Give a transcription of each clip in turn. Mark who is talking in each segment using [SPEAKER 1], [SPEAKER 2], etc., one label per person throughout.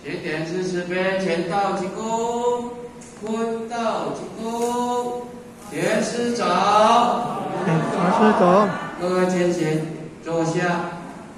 [SPEAKER 1] 起点之慈悲，前道即躬，坤道即躬，田师长，
[SPEAKER 2] 田师长，
[SPEAKER 1] 各位前贤坐下。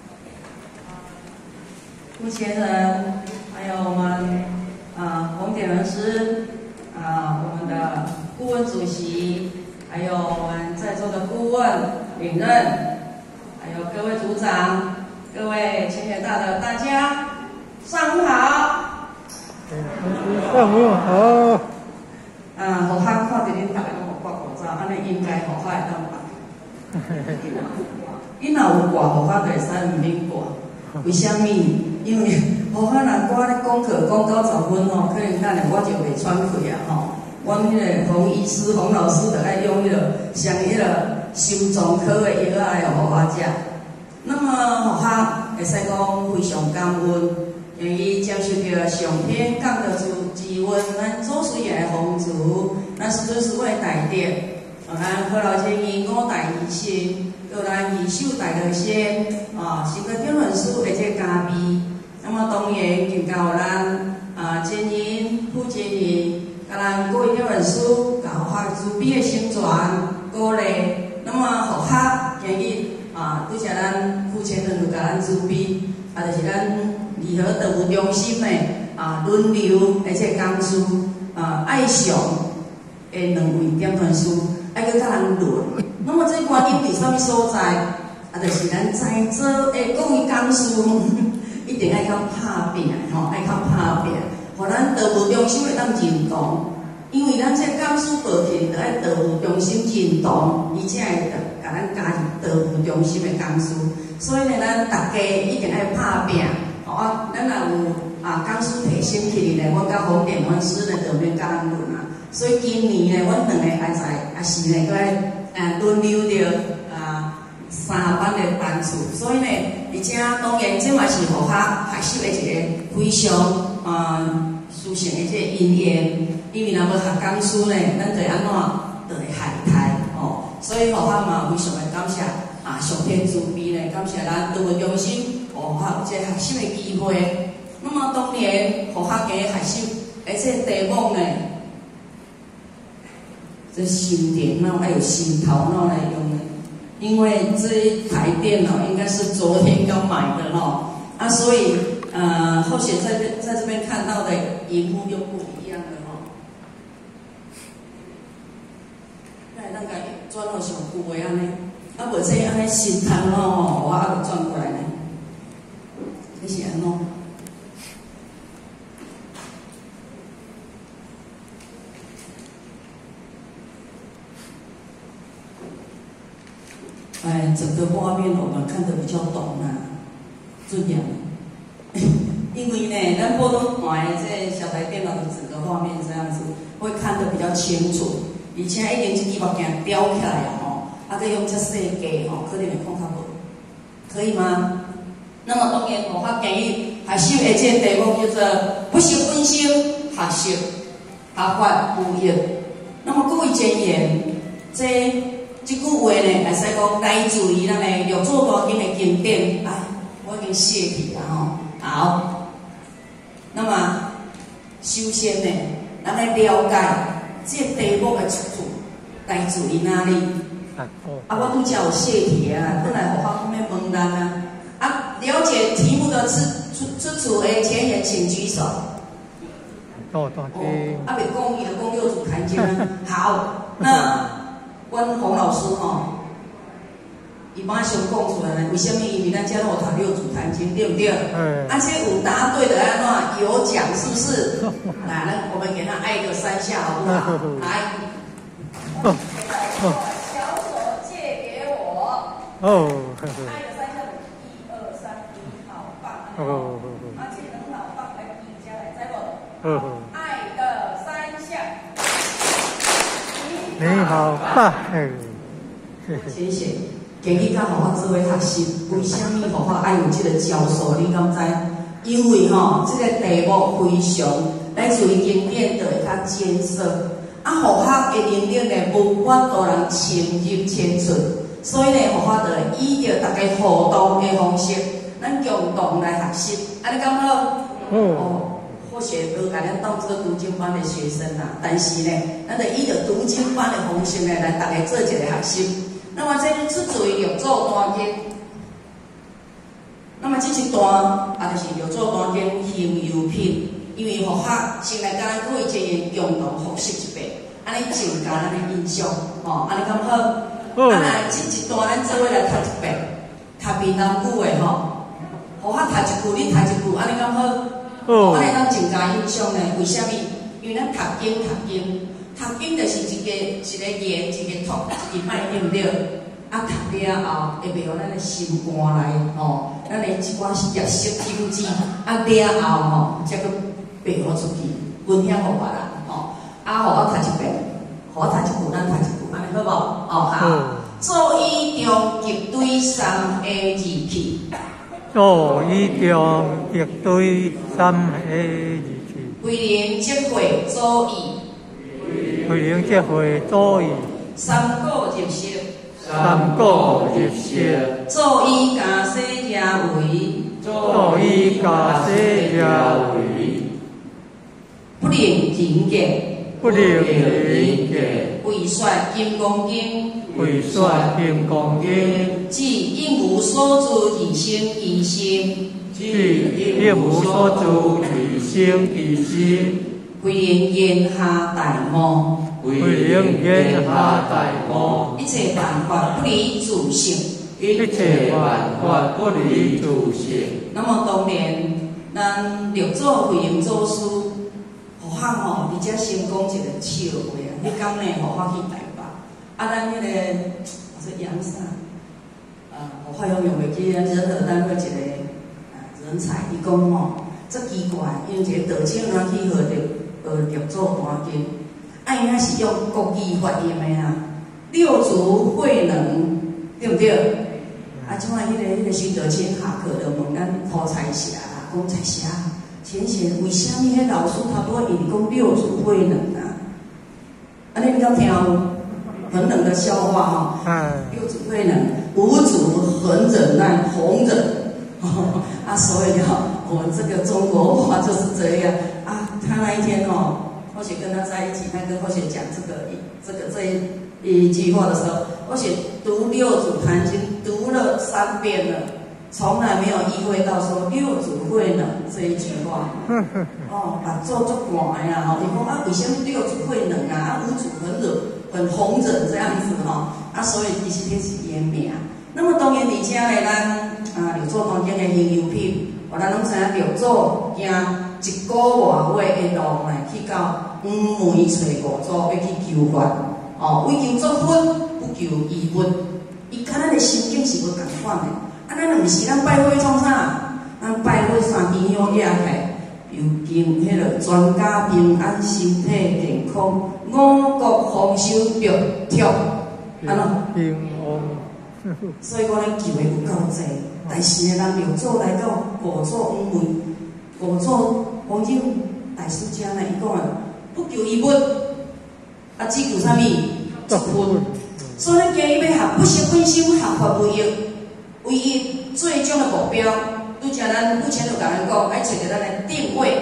[SPEAKER 3] 目前人，还有我们红点人师我们的顾问主席，还有我们在座的顾问领任，还有各位组长，各位前贤大的大家，上午好。
[SPEAKER 2] 上午好。
[SPEAKER 3] 好汉看到恁大家拢有挂口罩，安尼应该好汉会当办。伊若有挂好汉，就会使唔免挂。为什么？因为好汉若我咧讲课讲90分吼，可能等下我就袂喘气啊吼。阮迄个洪医师、洪老师就爱用迄个上迄个心脏科的药来互我食。那么好汉会使讲非常感恩，因为接受到上天降的之恩，咱祖师爷的风烛，咱师师会大德，咱何老前义五大医生。有咱二手大德先是个天文书的这嘉宾，那么当然就交咱前人、副前人，甲咱各位天文书，甲学校慈悲的宣传鼓励，那么学校今日拄则咱副前人就甲咱慈悲，就是咱离合道务中心的轮流而且讲师爱上的两位点传师，爱去甲咱轮。那么这关键伫啥物所在？就是咱在座的各位讲师，一定爱较拍拼吼，爱较拍拼，互咱道务中心会当认同。因为咱这讲师报起，就爱道务中心认同，而且会甲咱加入道务中心的讲师。所以呢，咱大家一定爱拍拼。咱若有讲师提升起哩呢，阮甲红点老师呢就免甲咱论啊。所以今年呢，阮两个也是呢，搁轮流着3班的班次，所以呢，而且当然这嘛是互学习的一个非常殊胜的这个因缘，因为若要学讲师呢，咱就安怎就会害胎所以互学嘛非常的感谢上天慈悲呢，感谢咱道务中心互学有这学习的机会。那么当然，互学嘅学习，而且题目呢。这心电脑还有心头脑来用的，因为这一台电脑应该是昨天刚买的所以后学在这边看到的荧幕又不一样的那个转到上久的安尼，无这安尼心头脑我还没转过来呢，这是安怎？整个画面我们看得比较懂这样。因为呢，咱普通看的这小台电脑的整个画面这样子，会看得比较清楚，而且一定这支目镜雕起来再用这细架可能会看较无，可以吗？那么当然，我建议学习的这题目叫做不是分心，学习学法有益。那么各位前言，这句话呢，会使讲来自于咱的六祖大经的经典。我已经写去了好，那么首先呢，咱来了解这题目的出处来自于哪里？我拄则有写题本来互学要问咱了解题目的出处的前言，请举手。
[SPEAKER 2] 大经。
[SPEAKER 3] 袂讲伊就讲六祖坛经好，那。阮洪老师伊马上讲出来了，为什么？因为咱遮拢有读六祖坛经，对不对？这有答对的安怎有奖是不是？来，我们给他爱个3下好不好？来，小手借给我。爱个3下，1、2、3，你好棒！这能好棒，来比加来，知无？爱的3下。
[SPEAKER 2] 你好棒！
[SPEAKER 3] 谢谢。建议甲互学做伙学习，为什么互学爱有这个教授？你敢知？因为这个题目非常来自于经典，就会较艰涩。互学的能力呢，无法度人深入浅出，所以呢，互学就会以着大家互动的方式，咱共同来学习。安尼敢好？ 或许无甲咱当做读经班的学生啦，但是呢，咱得以着读经班的方式呢，来大家做一个学习。那么这出自于六祖坛经。那么这一段就是六祖坛经行由品，因为佛学先来甲咱各位一个共同复习一遍，安尼增加咱的印象，安尼敢好？这一段咱做伙来读一遍，读闽南语的佛学读一句，你读一句，安尼敢好？安尼当增加印象呢？为什么？因为咱读经就是一个言，一个读，一摆对不对？读了后，会袂互咱的心肝来，咱的一寡业识经济，了后才去背好出去，分享互别人，互我读一遍，互我读一句，咱读一句，安尼好无？好。做以中极对三个字去。
[SPEAKER 2] 做以中极对三个字去。
[SPEAKER 3] 为人即会做以。
[SPEAKER 2] 为人即会做以。
[SPEAKER 3] 三果入色。
[SPEAKER 2] 三果入色。
[SPEAKER 3] 做以家洗家为。
[SPEAKER 2] 做以家洗家为。
[SPEAKER 3] 不能人格。
[SPEAKER 2] 不能人格。
[SPEAKER 3] 为说金刚经。
[SPEAKER 2] 为说金刚经。
[SPEAKER 3] 即应无所住而生其心。
[SPEAKER 2] 即应无所住而生其心。
[SPEAKER 3] 为人言下大悟。
[SPEAKER 2] 为人言下大悟。
[SPEAKER 3] 一切办法不离自性。
[SPEAKER 2] 一切办法不离自性。
[SPEAKER 3] 那么当然，咱六祖慧能祖师，佛学而且先讲一个笑话啊。迄天呢，佛学去台北，咱迄个说杨啥？佛学用袂记，咱仁和单位一个人才，伊讲这奇怪，因一个道长哪去学六祖坛经，因那是用国语发音的啊，六祖慧能，对不对？即摆迄个徐德清下课就问咱涂彩霞啦，讲彩霞，浅显为虾米迄老师他不会引讲六祖慧能啊？安尼你敢听有？很冷的笑话六祖慧能，五祖很忍耐，弘忍所以我们这个中国话就是这样他那一天或许跟他在一起，他跟或许讲这一句话的时候，或许读六祖坛经读了3遍了，从来没有意会到说六祖慧能这一句话。把做寒的啦，你讲为什么六祖慧能五祖很弘忍这样子所以其实这是伊的名。那么当然而且呢，咱六祖坛经的行由品，咱拢知影六祖行1个月的路呢，去到5门找五祖要去求法。为求作佛，不求依佛。伊甲咱的心境是无同款的。咱毋是咱拜会创啥？咱拜会3支香举起来，由敬迄个全家平安、身体健康、五谷丰收、玉兔，平安。所以讲咱求的有够济，但是呢，咱六祖来到五祖5门，五祖黄金大师家呢，伊讲不求依佛。只求啥物？作佛。所以咱今日要学不识本心，学法为益，唯一最终的目标，拄则咱目前就甲咱讲，爱找着咱的定位。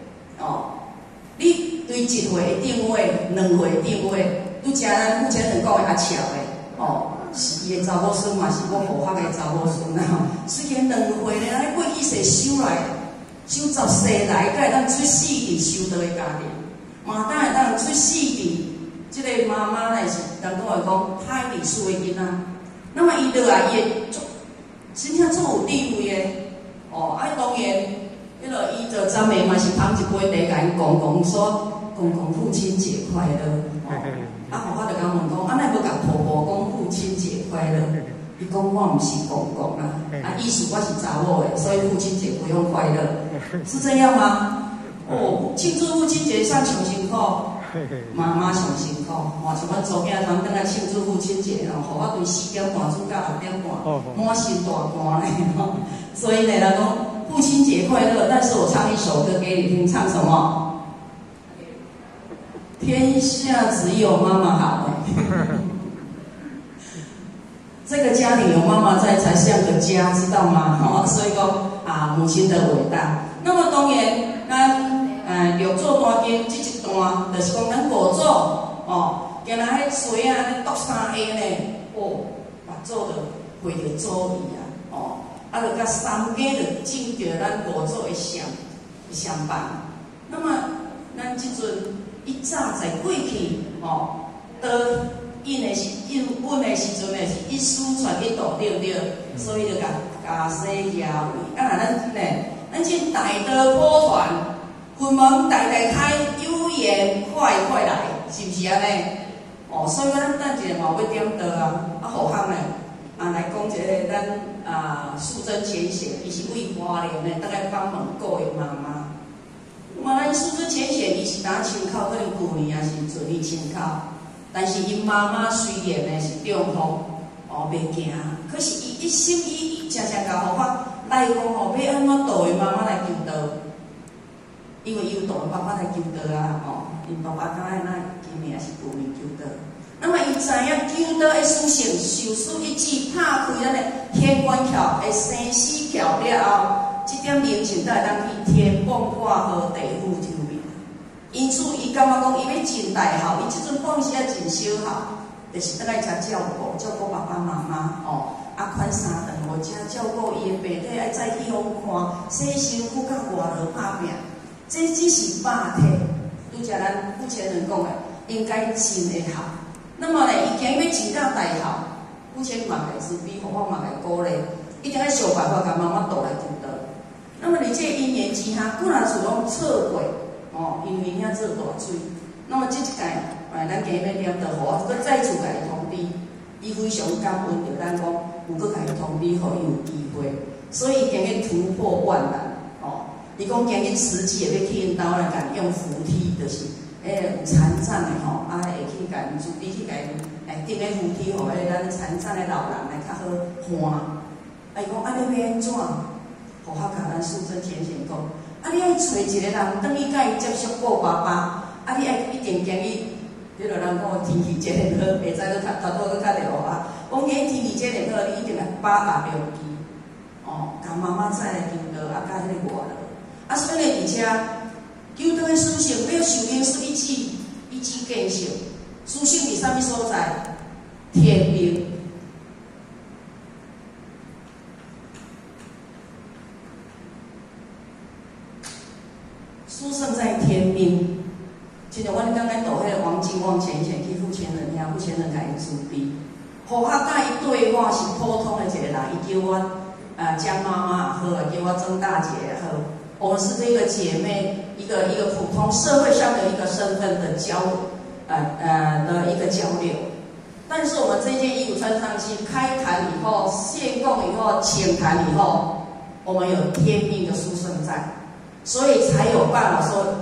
[SPEAKER 3] 你对1岁的定位，2岁的定位，拄则咱目前就讲的阿巧的，是伊的查某孙嘛，是我佛学的查某孙啦。虽然2岁呢，咱过去世修来，修10世来，才会当出世伫修道的家庭，嘛当会当出世伫。这个妈妈呢是人讲会讲太历史的囡仔，那么伊落来伊会真正足有智慧的当然，迄个伊就昨暝嘛是捧一杯茶甲因公公说，公公父亲节快乐。我就甲问讲，那无甲婆婆讲父亲节快乐？伊讲我毋是公公啦，意思我是查某的，所以父亲节不用快乐，是这样吗？庆祝父亲节上上辛苦。妈妈上辛苦，像阮祖囝通等来庆祝父亲节互我从4点半煮到6点半，满身大汗嘞所以呢，他讲父亲节快乐，但是我唱一首歌给你听，唱什么？天下只有妈妈好这个家庭有妈妈在才像个家，知道吗？所以讲母亲的伟大。那么当然， 六祖大经这一段，就是讲咱五祖哦，今仔迄水啊，安尼读三下呢，哦，目祖就会着祖义啊，哦，啊，就甲三家就证着咱五祖的相伴。那么咱即阵一早在过去哦，倒因的是因阮的时阵呢，是一书传一道，对不对？所以就甲西亚为啊，咱这大道普传，佛门大开，有缘快来，是不是安尼？哦，所以咱等一下嘛要点道啊，互项呢来讲一个咱素贞浅显，伊是为花莲呢，大概帮忙顾的妈妈。那么咱素贞浅显，伊是呾亲口，可能旧年也是准伊亲口，但是因妈妈虽然呢是中风，哦袂行，可是伊一心伊常甲互我来讲吼，要安怎导伊妈妈来求道，因为伊有导伊爸爸来求道啊，哦，因爸爸敢若那今年也是旧年求道。那么伊知影求道的属性，受书一指拍开咱的天官桥的生死桥了后，这点灵性才会当去天崩化河地府抽命。因此，伊感觉讲伊要尽大孝，伊即阵放时啊尽小孝，就是倒来遮照顾爸爸妈妈哦。款三顿我遮照顾伊的病体，爱早起互看，洗身躯甲外劳拍拼，这只是百体。拄则咱父亲人讲的，应该尽会孝。那么呢，伊今日要尽到大孝，父亲嘛来慈悲，互我嘛来鼓励，一定要想办法甲妈妈倒来求道。那么你这因缘之下，固然是拢错过哦，因为遐做大水。那么这一届，咱今日要点道，互我搁再次甲伊通知，伊非常感恩着咱讲。有搁甲伊通知，互伊有机会，所以今日突破万难哦。伊讲今日慈济也要去因兜来甲用扶梯，就是有残障的吼，会去甲因助力去甲因订个扶梯，互咱残障的老人来较好看。伊讲安尼要安怎？互我甲咱素贞浅显讲，你爱找一个人，等于甲伊接触顾爸爸，你爱一定经伊。迄个人讲天气真个好，袂使搁头拄搁较热啊。讲今天气真个好，你一定要把握良机，哦，甲妈妈再来求道，甲迄个外劳。所以呢，而且求道的属性，要受因是一指见性，属性伫啥物所在？天命。殊胜在天命。就像阮刚刚导迄个王金旺浅显去付钱人遐，付钱人甲伊慈悲，互我甲伊对话是普通的一个人，伊叫我江妈妈也好，叫我曾大姐也好，我们是这个姐妹，一个普通社会上的一个身份的交流。但是我们这件衣服穿上去，开坛以后，献供以后，请坛以后，我们有天命的殊胜在，所以才有办法说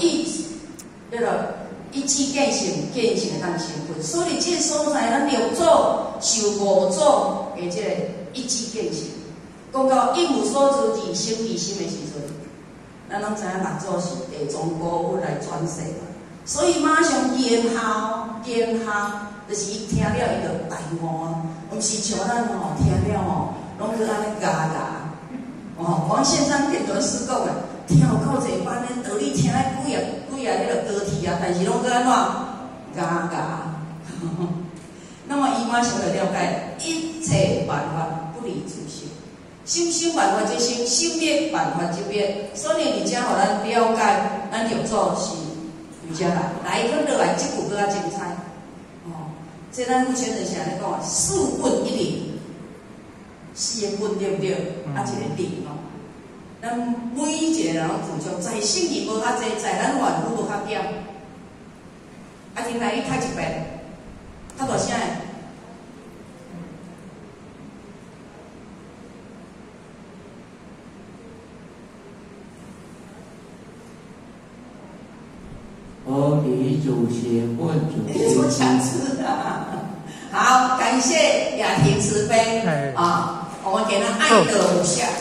[SPEAKER 3] 一指见性会当成佛。所以这个所在，咱六祖受五祖的这个一指见性，讲到一无所知而生其心的时阵，咱拢知影六祖是地藏姑父来转世嘛，所以马上见效，就是伊听了伊就大悟啊，毋是像咱吼听了吼，拢去安尼嘎王宪章电传师讲的，听有够侪班的道理，听了几啊迄个高铁啊，但是拢去安怎嘎。那么伊马上就了解，一切万法不离自性，心万法即心，心灭万法即灭。所以而且互咱了解，咱六祖是有遮来分落来，即句搁较精彩。这咱目前人是安尼讲，四本一理，四个本对不对？一个理咯。咱每一个人拢付出，在心里无较济，在咱外府无较减。今来你读一遍，读大声诶。
[SPEAKER 1] 阿弥祖先问主
[SPEAKER 3] 你说强词啊！好，感谢雅婷慈悲啊，我们给他爱的无下。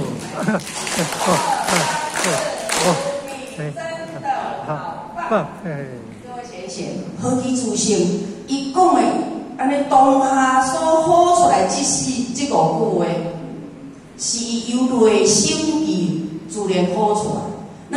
[SPEAKER 3] 真的好棒！各位先生，何其自信！伊讲的安尼当下所好出来这五句话，是由内心意自然好出来。那么咱来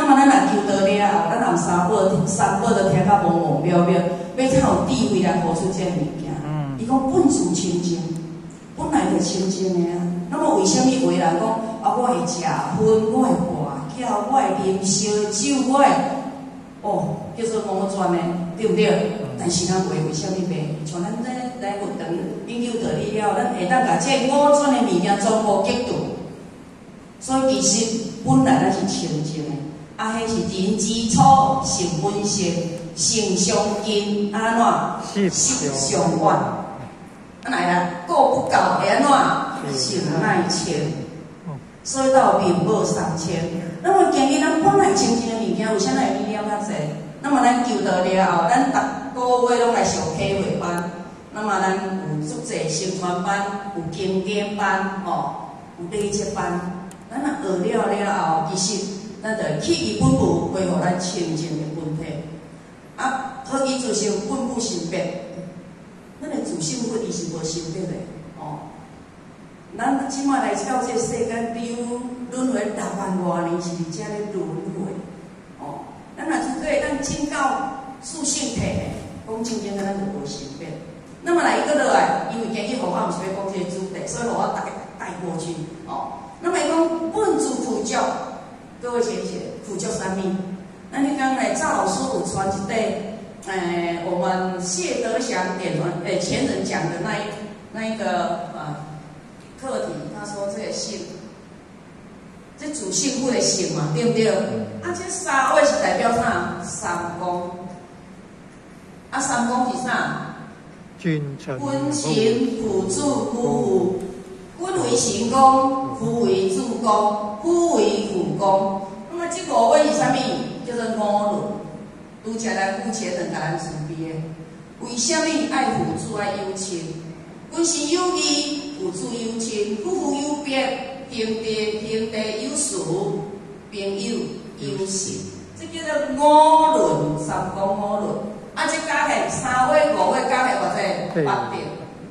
[SPEAKER 3] 求得了后，咱人三宝就听到无无渺渺，要才有智慧来付出这物件。伊讲本自清净，本来就清净的啊。那么为什么有的人讲啊，我会食薰，我会跋筊，我会啉烧酒，我会叫做魔转的，对不对？但是咱袂为什么袂？像咱来佛堂研究道理了，咱会当甲这五转的物件全部激动。所以其实本来咱是清净的，啊，迄是人之初性本性，性相近，安怎？性相远。啊来啦，过不够会安怎？性乃迁。所以到面无三千。那么今日咱本来清净的物件，为啥会理了较济？那么咱求到了后，咱逐个月拢来上体会班。那么咱有足济宣传班，有经典班，有礼节班。咱若学了后，其实咱就去伊本部恢复咱清净的本体。啊，好伊自性本不生灭，咱的自性本伊是无生灭的。咱即摆来到这世间，比如轮回6万多年，是伫遮咧轮回。咱若是对咱进到属性体的，讲清净，咱就无生灭。那么来一个落来，因为今日互我毋是要讲这个主题，所以互我带过去。那么伊讲本自苦教，各位学姐，苦教三密。那你刚才赵老师有传一对，我们谢德祥前人讲的那一个课题，他说这个性，这主性不的性嘛，对不对？啊，这三位是代表啥？三公。啊，三公是啥？君臣辅助夫妇，君为行宫，夫为助宫，夫为辅宫。那么这5位是啥物？叫做五伦。拄则咱夫妻两个人自别的，为什么爱辅助爱友亲？君是有义，辅助友亲，夫妇有别，兄弟有属，朋友有信。这叫做五伦，三公五伦。啊，这加起3位、5位加起偌济？8点。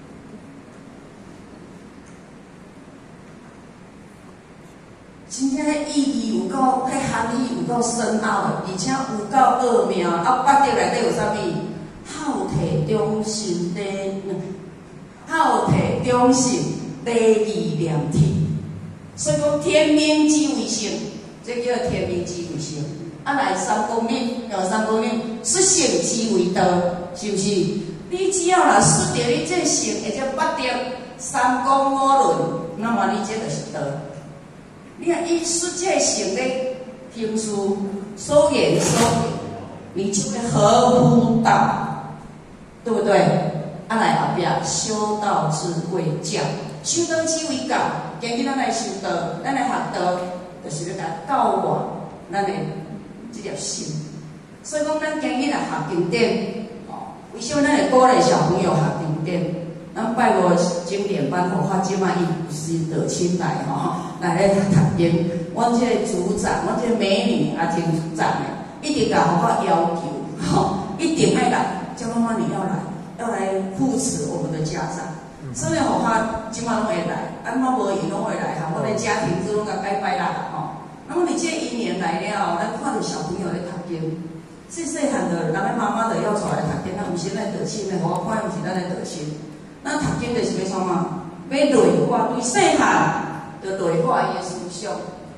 [SPEAKER 3] 真正迄意义有够，迄含义有够深奥的，而且有够奥妙。啊，8点内底有啥物？好摕忠心第二念体。所以讲天命之为性，这叫天命之为性。啊，来三公命，失性之为道，是不是？你只要若失掉你这性，或者8点三公五伦，那么你这就是道。你若以失这性咧行事所言所行，你就会合乎道，对不对？啊，来后壁修道智慧教，修道智慧教，今日咱来修道，咱来学道，就是要甲教化咱的这条心。所以讲，咱今日来学经典，为什么咱会鼓励小朋友学经典？咱拜5经典班，互发即摆伊有时就亲来来咧读经。阮这个组长，阮这个美女啊，听组长的，一定甲互我要求，一定爱来，叫妈妈你要来扶持我们的家长。所以互我即摆拢会来，啊，妈无伊拢会来哈。我的家庭之拢甲拜啦那么你这1年来了，咱看到小朋友咧读经，细汉的人的妈妈就要出来读经，咱毋是咱得亲的，互我看毋是咱的得亲。咱读经就是要创嘛，要内化，对细汉就内化伊的思想。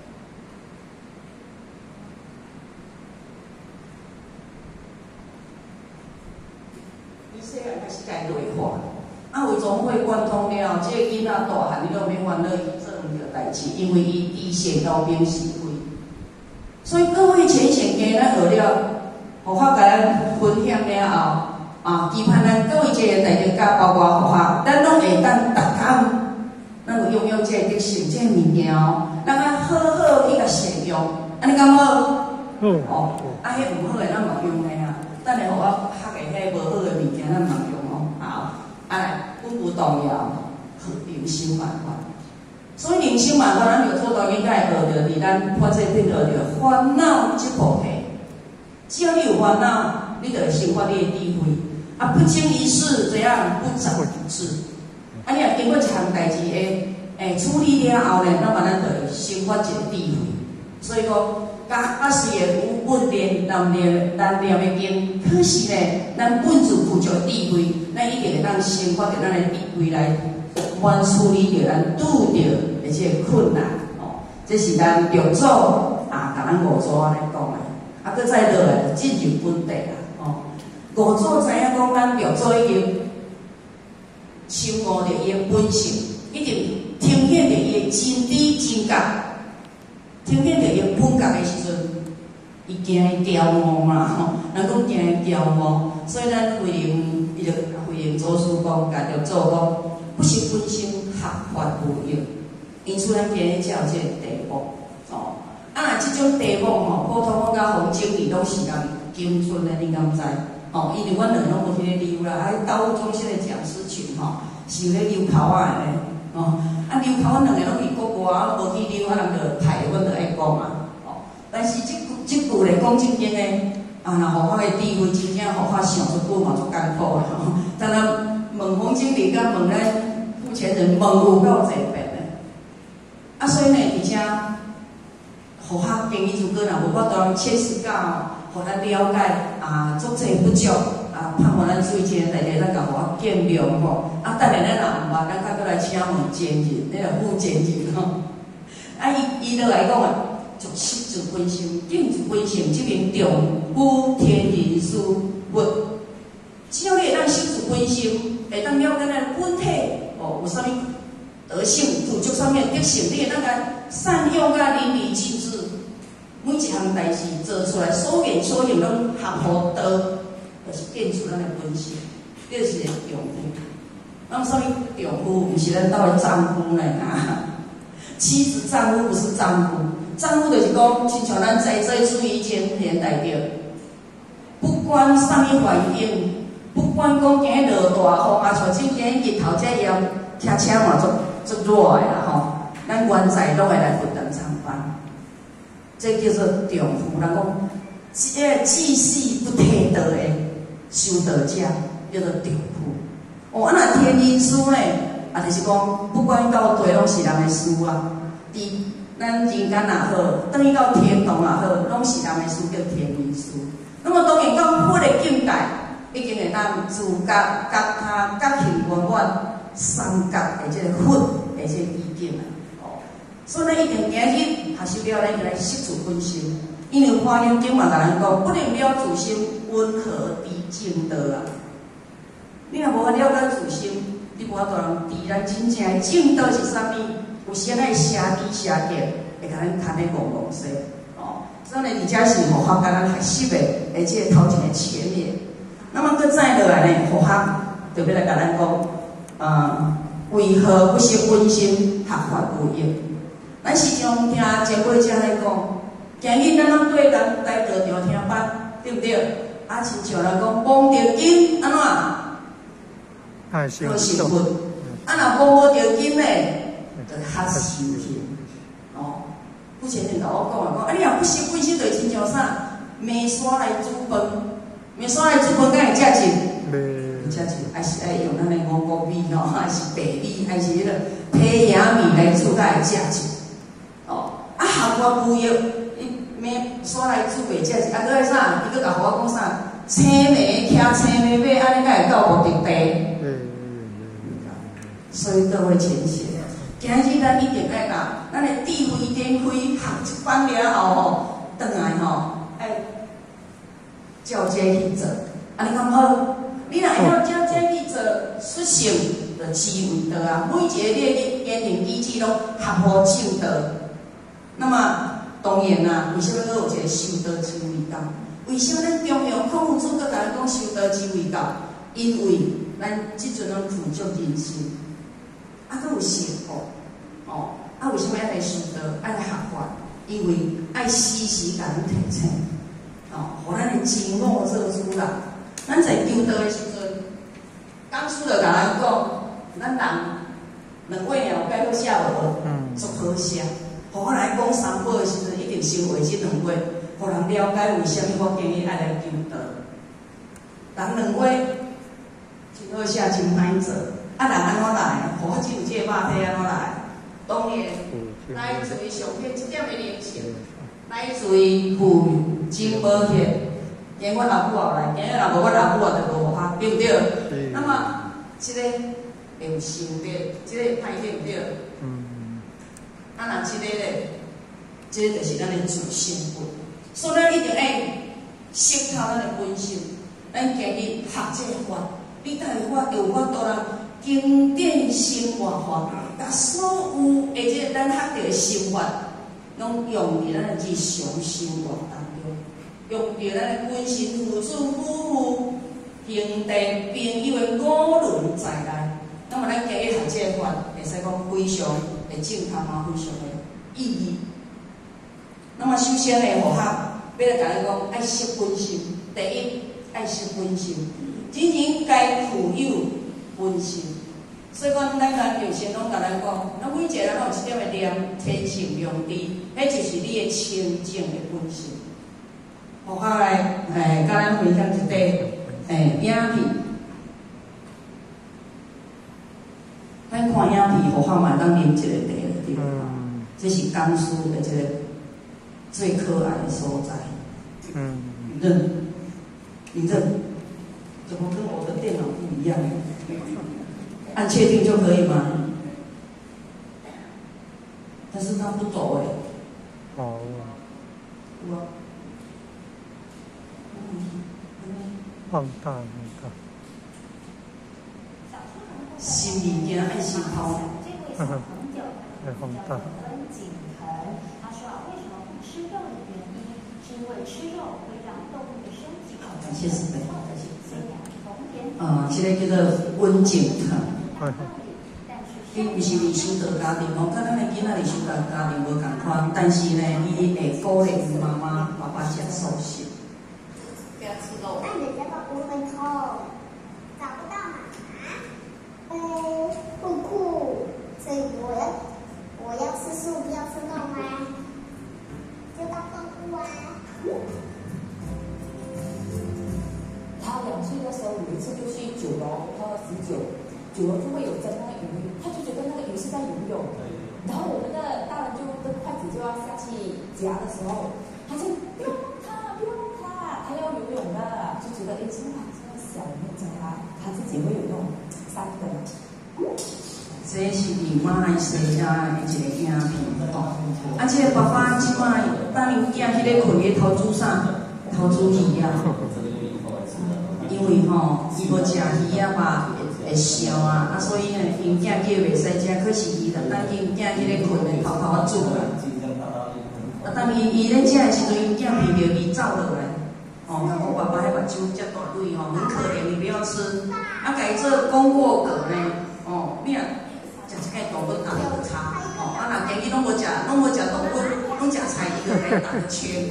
[SPEAKER 3] 你细汉开始该内化，啊，为总会贯通了，这个囡仔大汉，你都免烦恼伊做唔着代志，因为伊知识高明是非。所以各位浅显家咱学了，互法甲咱分享了后，期盼咱各位这个大家包括互法，咱拢会当逐工，咱有拥有这个德性，这个物件咱啊好好去甲善用，安尼敢好？迄唔好的咱莫用的啊，等下互我学的迄无好的物件咱莫用好，来本不动摇，灵修万法。所以灵修万法，咱就做到应该会学着，伫咱破这边学着烦恼这部分。只要你有烦恼，你就会生发你的智慧。不经一事，怎样不长智？你若经过一项代志处理了后呢，那么咱就生发一个智慧。 所以讲，虽然有稳定难念的经，可是呢，咱本自具足智慧，咱一定会当生发着咱的智慧来，满处理着咱拄着的这个困难。哦，这是咱六祖啊，甲咱五祖安尼讲的。啊，搁再落来就进入本地啦。哦，五祖知影讲，咱六祖已经深悟着伊的本性，已经呈现着伊的真知真觉。呈现着伊本觉的时阵，伊惊伊骄傲嘛吼，人讲惊伊骄傲，所以咱慧能伊就慧能祖师讲，甲着做讲，不识本性，学法无益。因此，咱今日才有这个题目哦。啊，即种题目吼，普通讲甲洪经理拢是人精准的，你敢知？哦，因为阮两个拢无去咧溜啦，道务中心的讲师群吼，是有咧溜口仔的哦。啊，溜口阮两个拢去国外，无去溜，啊，人就排阮就爱讲嘛。哦，但是即句咧讲真经诶，啊，若互我的智慧真正互我想出句嘛，足艰苦啦吼。当然问洪经理，甲问咱负责人，问有够侪遍诶。啊，所以呢，而且互我经历如果若无法度切实到，互咱了解啊，足侪不足。啊，盼望咱水晶内底咱甲互我见谅吼。啊，等下咱若毋捌，咱较过来请问监人，那个副监人吼。啊，伊落来讲啊，就识自本性，定自本性，即边重夫天人事物。只要你会当识自本性，会当了解咱的本体哦，有啥物德性、具足啥物德性，你会当甲善用甲淋漓尽致。每一项代志做出来，所言所行拢合乎道。就是变出咱的本性，这是个丈夫。那所以丈夫不是咱兜的丈夫呢啊，妻子丈夫不是丈夫，丈夫就是讲，亲像咱在这注意间连代表，不管啥物环境，不管讲今日落大风啊，像今天日头这样，骑车嘛足热的啦吼，咱原在拢会来分担上班，这叫做丈夫。人讲，这个济世不提道的。修道者叫做丈夫。哦，啊那天人师呢，啊就是讲，不管到地拢是人的事啊。伫咱人间也好，等于到天堂也好，拢是人的事，叫天人师。那么当然到佛的境界，已经会当自觉、觉他、觉性圆满、三觉的这个佛的这个意境啊。哦，所以咱一定今日学习了，咱就来识自本性。因为《华严经》嘛，甲咱讲，不能了自心，温和低正道啊。你若无法了解自心，你无法度知咱真正的正道是啥物？有时咱会邪知邪见，会甲咱牵咧戆戆说哦。所以呢，而且是互法甲咱学习的，而且头前的前面。那么，搁再落来呢，互法就要来甲咱讲，为何不识本心，学法无益？咱时常听前辈者咧讲。今日咱拢对咱来道场听班，对不对？啊，亲像人讲忘着经，安怎？好成佛。啊，若忘着经呢，就较修行。哦，不前面甲我讲啊，你若不识本心，就亲像啥？面线来煮饭，面线来煮饭，敢会食进？袂食进，还是爱用咱的五谷米吼，还是白米，还是迄个胚芽米来煮，才会食进。哦，啊，学法无益。面刷来煮袂食是，啊，搁爱啥？伊搁甲互我讲啥？青梅骑青梅马，安尼才会到目的地。所以各位前贤，今日咱一定爱甲咱的智慧点开，学一班了后吼，转来吼，爱照这去做，安尼敢好？你若会晓照这去做，实行就智慧道啊。每一个你的言行举止拢合乎正道，那么。当然啦，为什么佫有一个修道之谓教？为什么咱中央孔夫子佫甲咱讲修道之谓教？因为咱即阵拢富足人心，啊，佫有幸福，哦，啊，为什么爱来修道、爱来学法？因为爱时时甲咱提醒，哦，互咱的真我做主啦。咱在求道的时阵，讲师就甲咱讲，咱人两位了该好写无？足好写。互我来讲三宝的时阵，一定先画即两画，互人了解为什么我今日爱来求道。人两画真好写，真歹做，啊，人安怎来？互我只有即个肉体安怎来？当然，来最上片一点的灵性， 乃至于父精无血，今日阮阿母也来，今日若无阮阿母也就无法，对不对？那么，这个会有成德，这个歹对不对？啊，那这个咧，这个就是咱的自信本，所以咱一定要识透咱的本性。咱今日学这个法，你才有法度啦，经典生活法，把所有的这个咱学到的生活，拢用伫咱的日常生活当中，用伫咱的本性父子夫妇、兄弟朋友的五伦在内。那么咱今日学这个法，会使讲非常的正确嘛，非常的意义。那么首先呢，学校要来甲咱讲，爱识本性。第一，爱识本性，人人该富有本性。所以讲，咱人有先拢甲咱讲，咱每一个人拢有一点的念，天性良知，迄就是你的清净的本性。学校来，甲咱分享一块影片。咱看影片，学校嘛当啉一个茶了，对吧？这是江苏的这个最可爱的所在。你认，怎么跟我的电脑不一样？按确定就可以吗？但是它不走哎。
[SPEAKER 2] 哦。
[SPEAKER 3] 我。
[SPEAKER 2] 放大。
[SPEAKER 3] 新物件爱先抛。
[SPEAKER 2] 太放大。
[SPEAKER 4] 他说为什么不吃肉的原因，是因为吃肉会让动物的身体
[SPEAKER 3] 感谢师妹。这个叫做温景堂。伊毋是离修道家庭哦，甲咱的囡仔离修道家庭无共款，但是呢，伊会鼓励妈妈、爸爸食素食。不要吃肉。
[SPEAKER 5] 那你这个不会痛，找不到妈妈，会哭，所以我要吃素，不要吃肉吗？就当动物啊。
[SPEAKER 6] 他2岁的时候有一次就去9楼，他19楼就会有蒸那个鱼，他就觉得那个鱼是在游泳，然后我们的大人就跟筷子就要下去夹的时候，他就不要碰它，不要碰它，他要游泳的，就觉得哎，这么小没有教他自己会有那种3分。
[SPEAKER 3] 这是伫马来西亚的一个影片哦，这个爸爸即摆当因囝迄个困咧投资啥？投资鱼啊。因为伊无食鱼啊嘛会烧啊，所以呢，因囝叫袂使食，可是伊就当因囝迄个困咧偷仔煮啦。当伊咧食的时阵，因囝闻到伊走落来，甲讲爸爸迄目睭遮大蕊很可怜，你不要吃。甲伊做功过格呢，你若食一个动物打个叉，若今日拢无食动物，拢食菜，伊就来打个圈，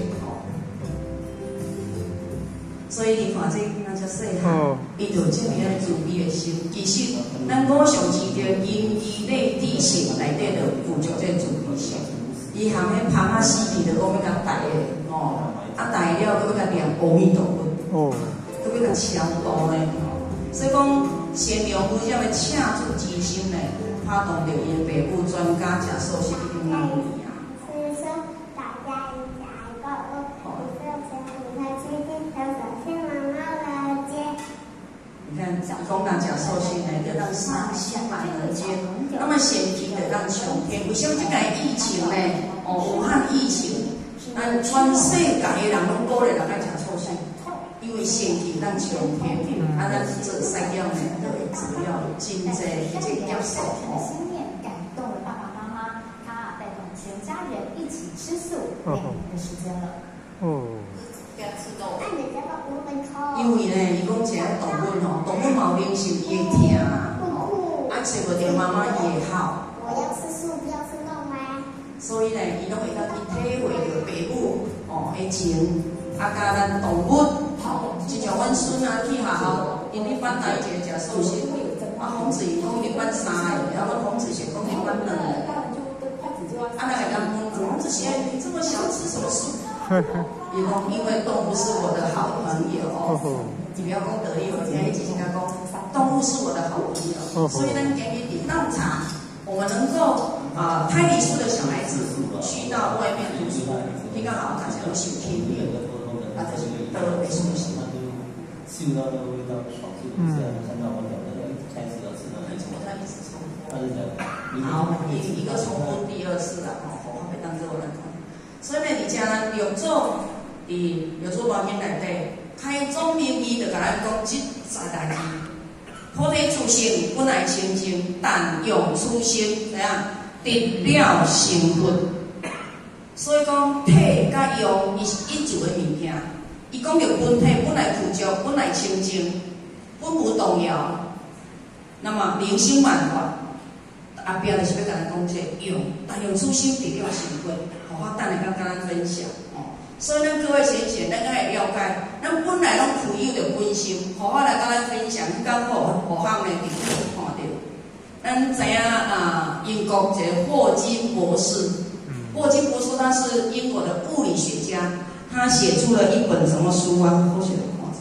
[SPEAKER 3] 所以你看这那叫细汉，伊就证明咱自卑的心。其实咱五常市着因机内知性内底着附着这自卑心。伊含迄芳啊死去着讲要甲带的，带了要甲念阿弥陀佛，要甲超度呢。所以讲善良有这样的赤子之心呢，拍动着伊的爸母专家食素食一定能力啊。
[SPEAKER 5] 所以说大家应该
[SPEAKER 3] 你看，讲人食素食呢，就让三心满人间。那么先提就让穷天。为什么这个疫情呢？武汉疫情，咱全世界的人拢鼓励人爱食素食，因为先提让穷天。咱做西药呢，都会治疗真济这个接受。
[SPEAKER 4] 心念感动了爸爸妈妈，他带动全家人一起吃素2年的时间了。
[SPEAKER 5] 不要吃肉。那你这个不会痛。
[SPEAKER 3] 因为呢，伊讲一个动物动物毛病是伊会疼啊，找无着妈妈伊会好。
[SPEAKER 5] 我要吃素，不要吃肉吗？
[SPEAKER 3] 所以呢，伊拢会当去体会着爸母的情，甲咱动物亲像阮孙啊去学校，因咧班内一个食素食，孔子伊讲伊班3个，然后孔子是讲伊班2个。那个人讲孔子现在你这么小吃什么素？伊讲因为动物是我的好朋友，你不要讲得意，我今天一直跟他讲，动物是我的好朋友，所以咱今日伫道场，我们能够胎里素的小孩子去到外面读书，听比较好，但是拢受气的，啊，就是都会舒适。
[SPEAKER 7] 嗅到那个味道，好吃的，看到我表哥开始要吃到那种，
[SPEAKER 3] 他一直重复。
[SPEAKER 7] 他是讲，
[SPEAKER 3] 好，一个重复第二次啦，吼，我袂当做咱看。所以呢，伫遮咱六祖伫六祖观音内底开宗明义就甲咱讲这10大字：菩提自性本来清净，但用此心怎样得了成佛。所以讲体甲用，伊是一组的物件。伊讲着本体本来具足，本来清净，本无动摇。那么明心满法，后壁就是要甲咱讲这用，但用此心得了成佛，互我等下甲咱分享哦。所以咱各位贤贤，咱敢会了解，咱本来拢具有着本心，互我来甲咱分享，迄间互项呢，伫厝看到。咱知影英国一个霍金博士，霍金博士他是英国的物理学家。他写出了一本什么书啊？我写的看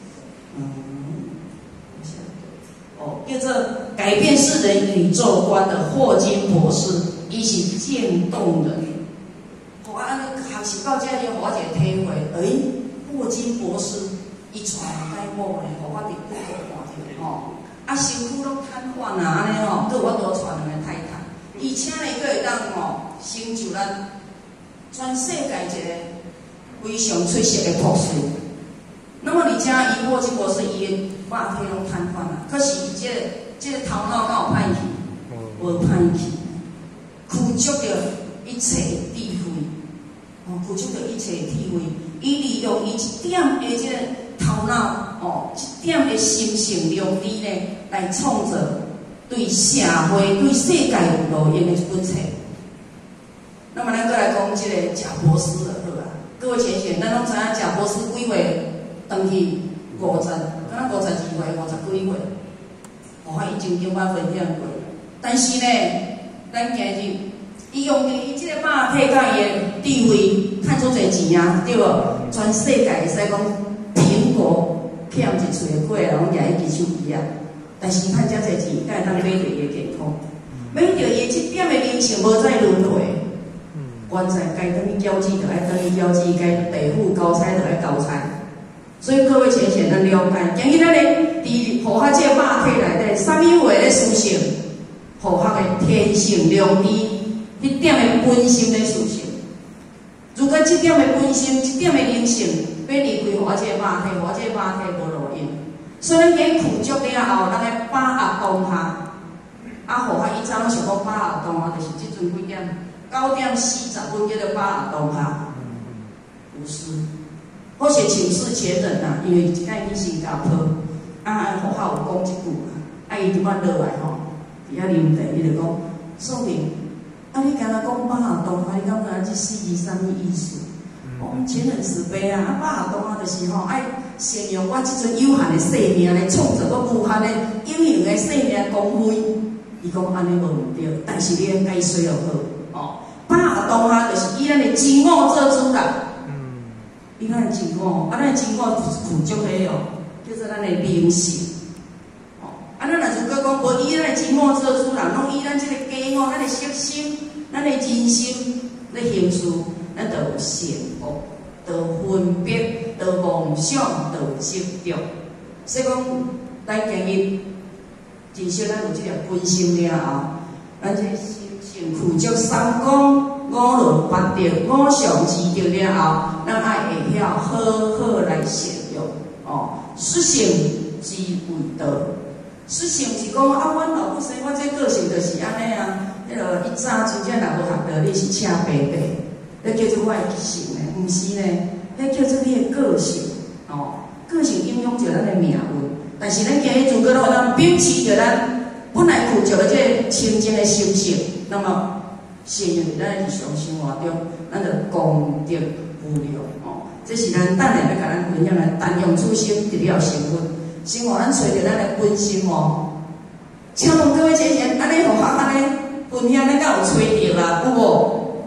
[SPEAKER 3] 着，叫做《改变世人宇宙观的霍金博士》，伊是渐冻人。互我安尼学习到这里，互我一个体会，霍金博士伊带解某呢，互我伫不可看着吼。身躯拢瘫痪啊，安尼吼，佫有法度带两个太太，而且呢，佫会当吼成就咱全世界一个。非常出色的博士，那么而且伊霍金博士伊的肉体拢瘫痪啊，可是这个头脑敢有歹去？无歹去，具足着一切智慧，具足着一切智慧，伊利用伊一点的这个头脑，一点的心性良知呢，来创造对社会、对世界有路用的一本册。那么咱再来讲这个贾博士就好啊。各位贤贤，咱拢知影贾博士几岁登去50，敢若52岁、50几岁，我已经跟我分享过。但是呢，咱今日伊用伊即个肉体甲伊的智慧，赚出侪钱啊，对无？全世界会使讲苹果欠一喙的果，拢举伊支手机啊。但是赚遮侪钱，敢会当买着伊的健康？买着伊即点的人性，无再轮回。原在该等于交际，就爱等于交际；该地富高财，就爱高财。所以各位浅显咱了解，今日咱咧伫互学这个肉体内底，啥物话咧思想？互学的天性良知，迄点的本心咧思想。如果这点的本心，这点的灵性，要离开互我这个肉体，互我这个肉体无路用。所以咱今苦足了后，咱来把握当下。互学以前我想讲把握当下，就是即阵几点？9点40分叫做把握当下，不是。或是请示前人呐，因为一摆去新加坡，互校有讲一句，伊拄仔落来吼，伫遐啉茶，伊就讲，素明，你敢若讲把握当下，你感觉这4字啥物意思？我们前人慈悲啊，把握当下就是吼，爱善用我即阵有限的生命来创造我无限的有用的生命光辉。伊讲安尼无毋对，但是你应该说就好。把握当下就是以咱的真我做主啦。以咱的真我，咱的真我具足个叫做咱的灵性。咱若如果讲无以咱的真我做主啦，拢以咱即个假我、咱的色心、咱的人心来行事，咱就有善恶，就分别，就妄想，就执着。所以讲，咱今日至少咱有即个本心了后，咱这心性具足三公。5伦8德5常之德了后，咱爱会晓好好来善用实行之为道。实行是讲阮老母生我这个性就是安尼啊。迄落伊早真正若无学到，你是请白白，那叫做我的性呢？毋是呢，迄叫做你的个性个性影响着咱的命运。但是咱今日如果咱秉持着咱本来具足的这清净的心性，那么善用伫咱的日常生活中，咱就功德无量这是咱等下要甲咱分享的，但用此心得了成佛。先互咱找着咱的本心请问各位姐姐，安尼互学安尼分享，咱敢有找着啦？有无？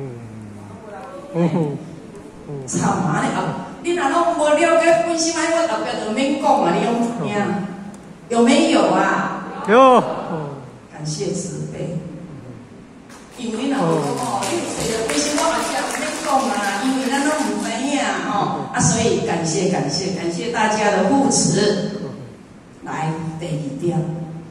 [SPEAKER 3] 操妈的你若拢无了解本心，我后壁就免讲啊！你用怎样？有没有啊？
[SPEAKER 2] 有。
[SPEAKER 3] 感谢慈悲。因为你若无讲你有找着本心，我嘛是也免讲。 讲啦，因为咱拢唔知影吼，所以感谢大家的扶持。来，第二点，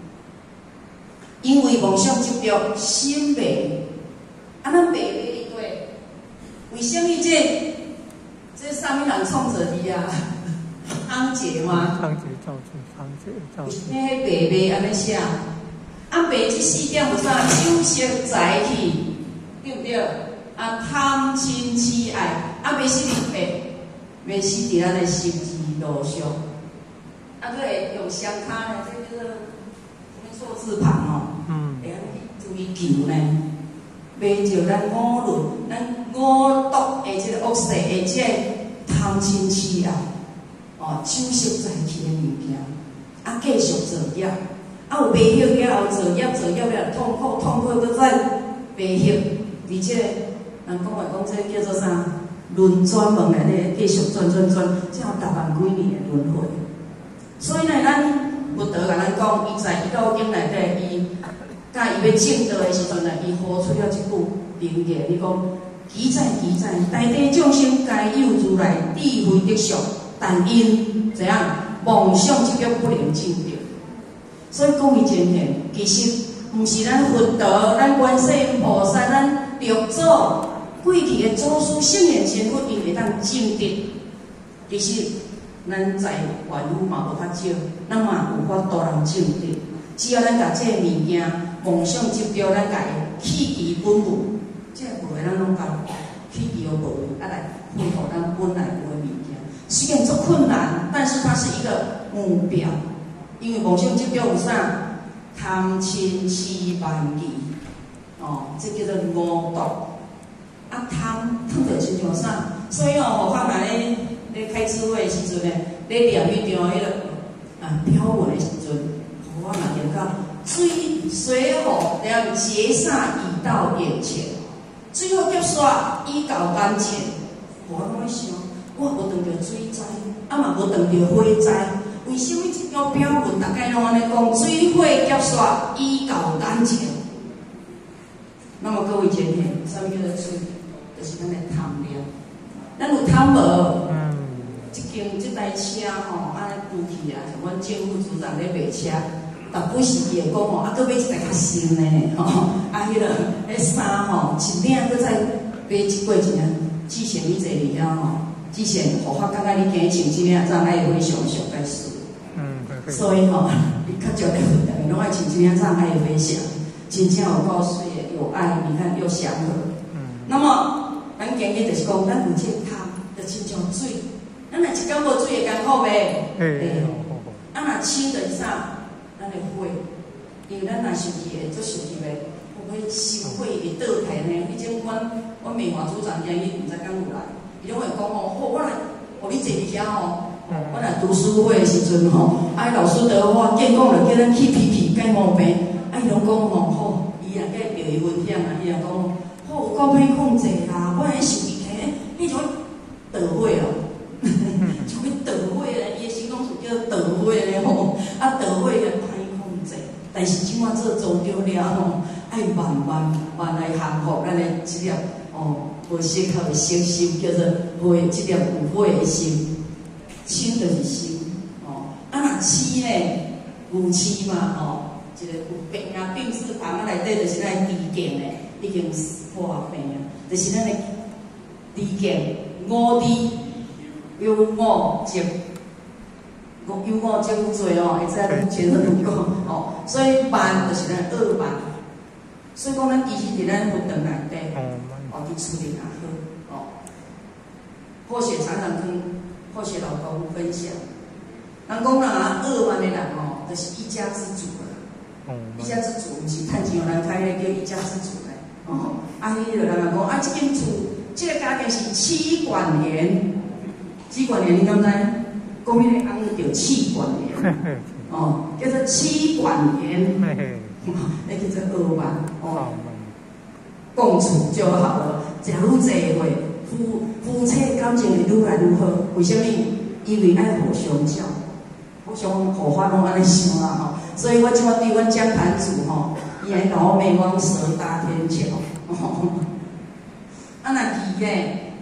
[SPEAKER 3] 因为梦想执着心白，咱白你对，为什么这上面人创者的啊？汤姐吗？
[SPEAKER 2] 汤姐造字，汤姐造字。
[SPEAKER 3] 迄白白安尼写，白这4点有啥？酒色财气，对不对？贪亲痴爱，袂死伫白，袂死伫咱的心智路上。佫会用双骹呢，这叫做什么错字旁哦？会安尼追求呢？袂着咱五伦、咱五毒的这个恶势的这个贪亲痴爱，酒色财气的物件，继续作业，有白休了后作业了痛苦佫再白休，而且人讲话讲这叫做啥？轮转门内底继续转，这有10万几年的轮回。所以呢，咱佛陀甲咱讲，伊在《道经》内底，伊甲伊要证道的时阵呢，伊呼出了一句名言，伊讲：奇哉，大地众生皆有如来智慧德相，但因怎样梦想执着不能证得。所以讲伊真显，其实毋是咱佛陀、咱观世音菩萨、咱六祖过去的祖师圣贤先佛，因会当证得，其实。咱在凡夫嘛无较少，咱嘛有法度人证得。只要咱甲这个物件梦想执着，咱甲伊弃其本无，这个无的咱拢甲弃其而无，来恢复咱本来有的物件。虽然足困难，但是它是一个目标。因为梦想执着有啥？贪嗔痴慢疑，这叫做五毒。贪着亲像啥？所以互法人咧开智慧的时阵呢，咧念迄张迄个标文的时阵，我嘛念到水火两劫煞已到眼前，水火劫煞已到眼前。我拢在想，我无撞着水灾，嘛无撞着火灾，为什么这条标文大概拢安尼讲？水火劫煞已到眼前。那么各位前天，啥物叫做水？就是咱的贪念。咱有贪无？这台车吼，安尼扶起啊，像阮政府组长咧卖车，逐不时伊会讲吼，佫买一台较新的吼，迄衫吼，一领佫再买一过一领，之前你坐里遐吼，之前互我感觉你今日穿这领，怎爱非常解释。所以吼，你较少咧问的，拢爱穿这领，怎爱非常，真正有够水的，有爱，你看又祥和。那么，咱今日就是讲，咱有这贪，就亲像水。咱若一工无水会艰苦袂？会。若清就是啥？咱的火，因为咱若生气会做生气袂，有火烧火会倒台呢。以前阮美华组长今日毋知敢有来，伊拢会讲吼，好，我来，互你坐伫遐吼。我若读书会的时阵吼，老师的话见讲了，叫咱去皮皮解毛病，伊拢讲吼好，伊若计着伊分享啊，伊若讲好，有够歹控制啦，我来生气起，迄种倒火咯。像要倒火咧，伊的形容词叫倒火咧吼，倒火咧歹控制。但是即马做组长了吼，爱慢慢来降服咱的即粒无适合的心心，叫做火，即粒有火的心，清就是心若痴呢，有痴嘛一个有病啊，病字旁内底就是咱的知见咧，已经破病啊，就是咱的知见五知。有五节有多会知咱全身都讲所以慢就是咱恶慢，所以讲咱其实伫咱佛堂内底伫厝里也好或许常常跟或许老公分享，人讲恶慢的人就是一家之主啦，一家之主毋是趁钱有人开咧叫一家之主咧迄个人讲这间厝这个家庭是妻管严。妻管严，你敢知？讲迄个翁叫妻管严，叫做妻管严，那叫做恶慢共处就好了，食愈济会夫妻感情会愈来愈好。为什么？因为爱互相照，互相互法拢安尼想啦所以我即马对阮讲坛主伊还甲我骂我蛇搭天桥若伊呢？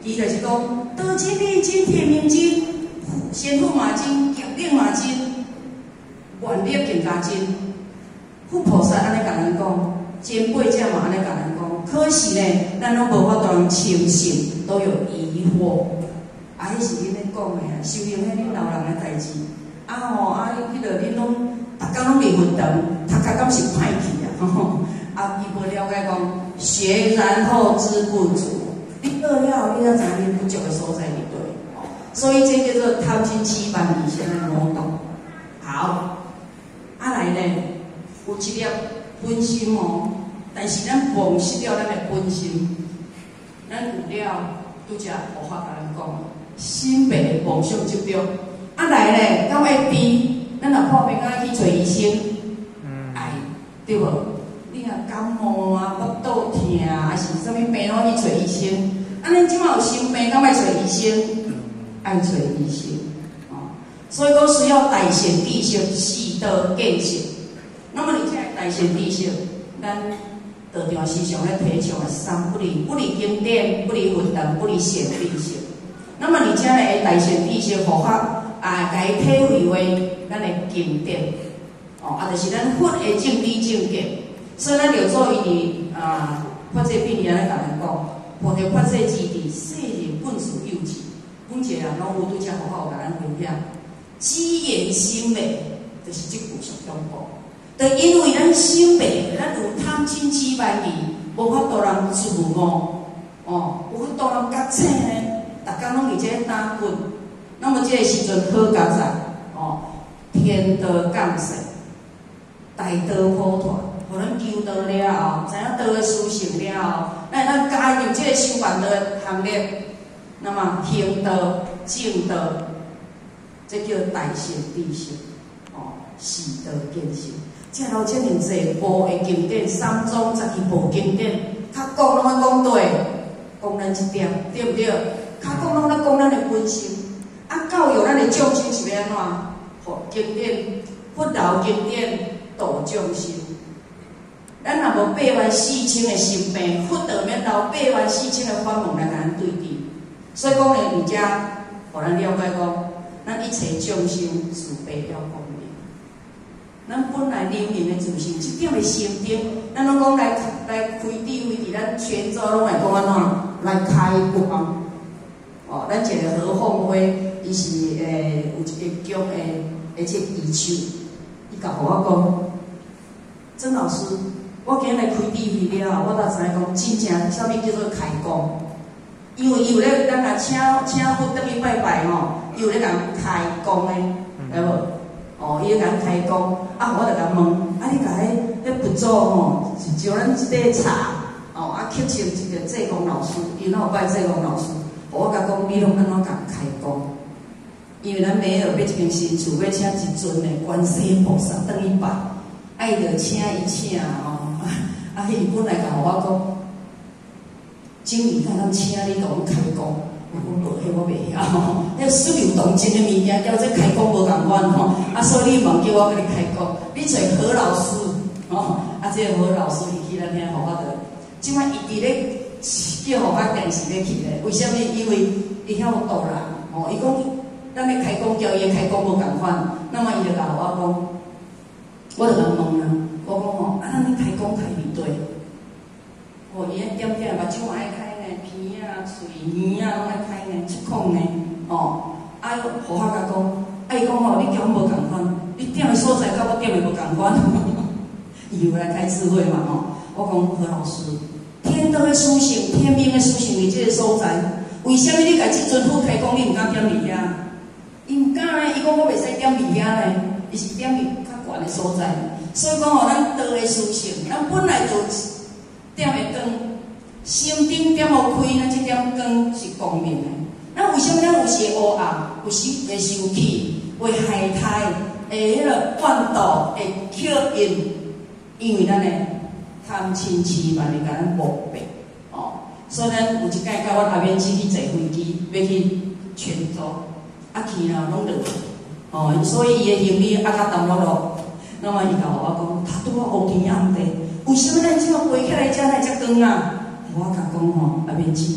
[SPEAKER 3] 伊就是讲，多金利金、天明金、先驸马金、强令马金、万力更加金。佛菩萨安尼甲咱讲，前辈者嘛安尼甲咱讲，可是呢，咱拢无法度通清醒，都有疑惑。啊，迄是恁咧讲的啊，修行迄恁老人的代志。啊吼，啊，迄个恁拢逐工拢离佛堂，读甲敢是歹去啊？吼，啊，伊无了解讲，学然后知不足。你学了，你才知影你不足的所在伫对。所以这叫做贪嗔痴慢疑先的魔动。好，啊来呢，有一粒本心哦，但是咱忘失了咱的本心。咱有了，拄则佛法甲咱讲，心病妄想执着。啊来呢，到下边，咱若破病啊去找医生，哎，对无？你若感冒啊、腹肚痛啊，还是啥物病拢去找医生。啊，恁即摆有心病，敢爱找医生？爱找医生。哦，所以讲需要大善知识，适得见识。那么你这大善知识，咱道场时常咧提倡的三不离：不离经典，不离佛堂，不离善知识。那么你这样的大善知识佛法啊，该体会为咱的经典。哦，啊，就是咱佛的正理正见。所以咱就做伊伫发这病理安尼甲咱讲，菩提发这之地，世人本属有情。阮一个人拢有拄则佛法有甲咱分享，知言心美，就是即句上中国。就因为咱心美，咱有贪嗔痴慢疑，无法度人自我，哦，无法度人觉醒呢，逐工拢伫这打滚。那么这个时阵好觉在，哦，天道降世，大道普传。互咱求道了后，知影道的殊胜了后，咱加入这个修办道的行列，那么行道、正道，这叫大善知识，哦，适得见识。这老遮尔济部的经典，3宗12部经典，较讲拢要讲对，讲咱一点，对不对？较讲拢在讲咱的本心，啊，教育咱的众生是要安怎？互经典，佛道经典度众生。咱若无8万4千的心病，佛道免留8万4千的法门来甲咱对治。所以讲呢，伫遮，互咱了解讲，咱一切众生慈悲了光明。咱本来人民的自信，这点的心定，咱拢讲来开智慧，伫咱泉州拢会讲安怎来开光。哦，咱一个何凤辉，伊是有一个宫的这义手，伊甲互我讲，曾老师。我今日来开智慧了后，我才知影讲，真正啥物叫做开光。因为伊有咧，咱若请佛倒去拜拜吼，伊有咧甲开光诶，知无？哦，伊咧甲开光，啊，我就甲问，啊，你甲迄佛祖吼，是招咱一块茶，哦，啊，刻成一个济公老师，伊哪有拜济公老师？我甲讲，你拢安怎甲开光？因为咱每下要一间新厝，要请一尊诶观世音菩萨倒去拜，啊，伊就请伊请吼。啊，伊本来甲我讲，经理看咱请你甲阮开光，我讲无，迄我袂晓吼。迄属流动真诶物件，叫这开光无共款吼。啊，所以你莫叫我甲你开光，你找何老师吼。啊，这个何老师伊去咱遐佛法的，即摆伊伫咧叫佛法电视咧去咧。为虾米？因为伊晓导人吼。伊讲咱咧开光叫伊开光无共款，那么伊就甲我讲，我就甲问啊。我讲吼，啊，咱咧开讲开袂对，哦，伊咧点点目睭嘛爱开呢，鼻啊、嘴、耳啊拢爱开呢，出孔呢，哦，啊，佛法甲讲，啊，伊讲吼，你叫阮无共款，你点的所在甲我点的无共款，伊有来开智慧嘛吼。我讲何老师，天道的殊胜，天命的殊胜伫这个所在，为虾米你甲即尊佛开讲，你毋敢点伫遐？伊毋敢呢，伊讲我袂使点伫遐呢，伊是点伫较悬的所在。所以讲吼，咱道的殊胜，咱本来就点的光，心顶点互开，咱这点光是光明的。咱为什么咱有时会乌暗，有时会生气，会害胎，会迄个怨妒，会刻印？因为咱的贪嗔痴慢的甲咱无白哦。所以咱有一摆甲我阿免去坐飞机，要去泉州，啊去了拢落去哦，所以伊的行李啊较澹落落。那么伊甲我讲，他拄啊乌天暗地，为什么咱即马飞起来遮来遮光啊？我甲讲吼，阿免去，迄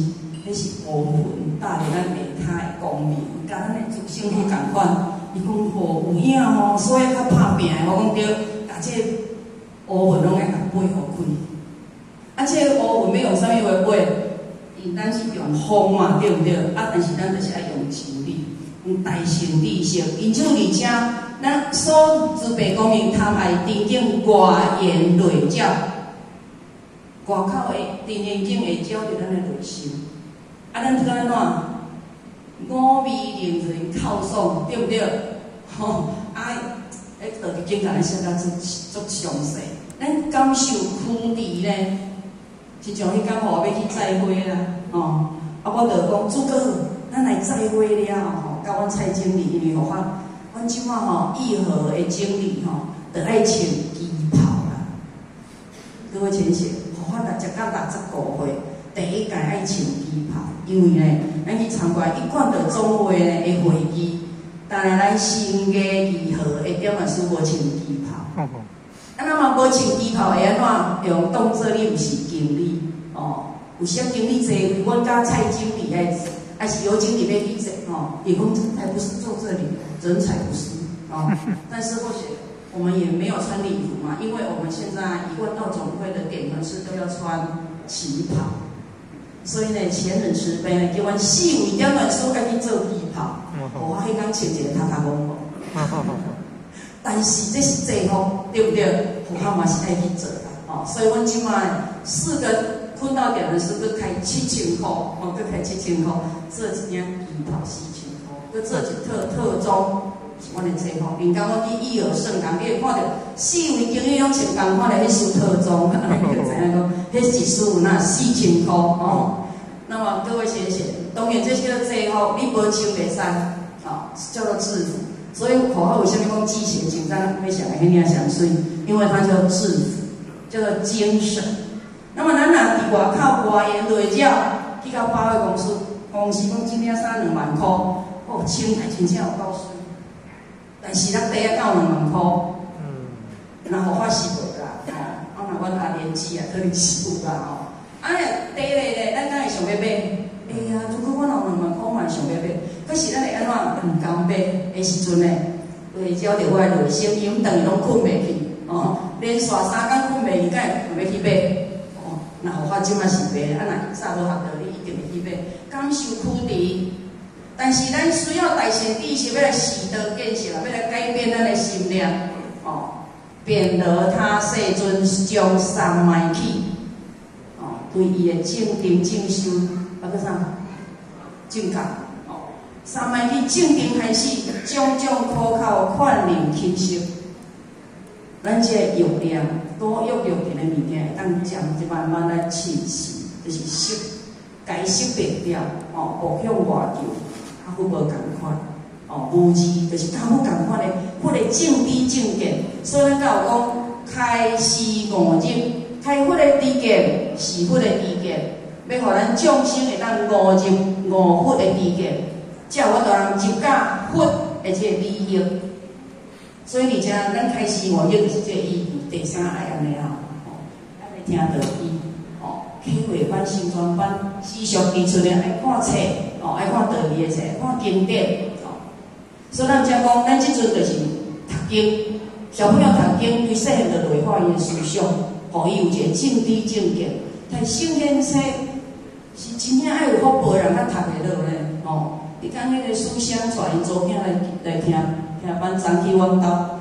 [SPEAKER 3] 迄是乌云带着咱下骹的光明，甲咱的祖先去共款。伊讲吼有影吼，所以较拍拼的，我讲对，甲这乌云拢爱甲背互开。啊，这乌云要用啥物话背？因咱是用风嘛，对不对？啊，但是咱就是爱用真理，用大乘知识。因这而且，咱所慈悲光明贪爱真正外缘内照，外口的真严境会照着咱的内心。啊，咱要安怎？五味令人口爽，对不对？吼，啊，道德经甲咱写得足详细。咱感受苦地呢，是像迄天吼要去载花啦，吼，啊，我就讲主哥，咱来载花了吼，甲阮蔡经理因为互阮即摆吼义和的经理吼，就爱穿旗袍啦。各位请写，互我60到65岁。第一届爱穿旗袍，因为呢，咱去参观一贯的总会呢的会议，但是咱新嘅义和的点也是无穿旗袍。啊，那么无穿旗袍会安怎用当做你毋是经理哦？有些经理坐，阮甲蔡经理还是由经理要去坐哦？也讲才不是坐这里，人才不是哦。但是或许我们也没有穿礼服嘛，因为我们现在一贯道总会的点团师都要穿旗袍。所以呢，前人慈悲呢，叫阮细微点段书爱去做旗袍。我迄天穿一个塔塔蒙蒙，但是这是制服，对不对？我嘛是爱去做啦。哦，所以阮即摆4个坤道点的师佫开7000块，哦，佫开7000块，做一件旗袍4000块，佫做一特装。阮的制服，因讲我去义和盛堂，你会看到4位经理拢穿同款的迄身特装，你就知影讲，迄一束有那4000块哦。那么各位先生，当然这些制服你无穿袂使，哦，叫做制服。所以口号为什么讲季节紧张会想来跟你想水？因为它叫制服，叫做精神。那么咱若伫外口外缘内照，去到百货公司讲今天衫2万块，哦，穿起真正有够水。但是咱底啊到2万块，然后发是无啦，哦，啊若阮阿年纪啊，可能是有啦，吼。啊，底咧，咱敢会想要买？哎呀，如果我有2万块嘛，想要买。可是咱会安怎毋甘买的时阵呢？会照着我的内心，因为等于拢困袂去，哦，连续3天困袂去，敢会要去买？哦，那互我即马是买，啊，若早无学道理，一定会去买。感受苦地。但是咱需要大乘知识，要来习得见识啦，要来改变咱的心念，哦，变得他世尊将三昧起，哦，对伊的正定正修，啊个啥正觉，哦，三昧起正定开始，种种苦口劝令轻息，咱这个药量多药品的物件，当将一慢慢来清洗，就是识，该识别掉，哦，步向外求。较无共款，哦，无字就是较无共款的，迄个正知正见。所以咱才有讲开示悟入，开佛的知见是佛的知见，要互咱众生会当悟入悟佛的知见，才有法度通入甲佛的这个利益。所以而且咱开示悟入就是这个意义。第三爱安尼啊，哦，爱来听道理，哦，启慧班、新传班，时常提出来爱看册。哦，爱看道理的册，看经典，哦，所以咱才讲，咱即阵就是读经，小朋友读经，对细汉就内化伊的思想，互伊有一个正知正见。但圣贤册是真正爱有福报的人才读得落呢，哦，你讲迄个书香传因做囝来听班长去阮兜，